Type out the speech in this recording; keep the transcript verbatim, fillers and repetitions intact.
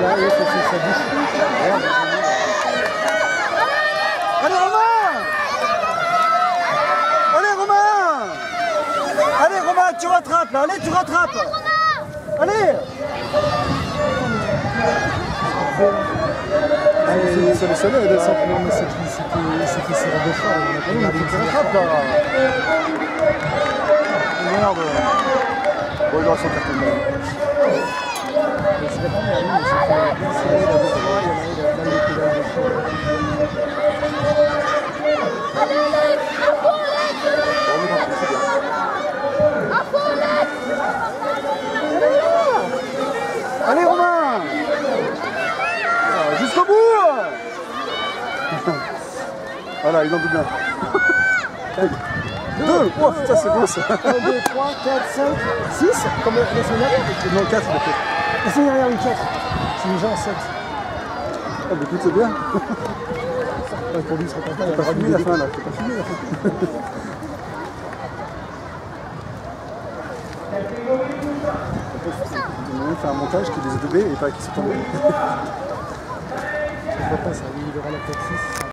oui, ça, ça bouge. Allez Romain! Allez Romain! Allez Romain, tu rattrapes là, allez tu rattrapes! Allez! C'est le seul, elle descend. Non, mais c'était sur deux fois. Tu rattrapes là! Merde! Bon, il aura son carton. C'est pas mal, mais c'est fait la place, il y a deux fois, il y en a eu la balle de pédale de chaud. Allez Romain! Jusqu'au bout! Voilà, il en doute bien. Deux! Oh putain, c'est beau ça! un, deux, trois, quatre, cinq, six, comme la semaine dernière. Non, quatre peut-être. La semaine dernière, oui, quatre. C'est déjà en sept. Ah, bah écoute, c'est bien. Pour lui, il serait content. T'as pas fini la fin là, t'as pas fini la fin. On fait un montage qui les a doublés et pas qui sont tombés. Pourquoi pas, ça, il aura la tête six.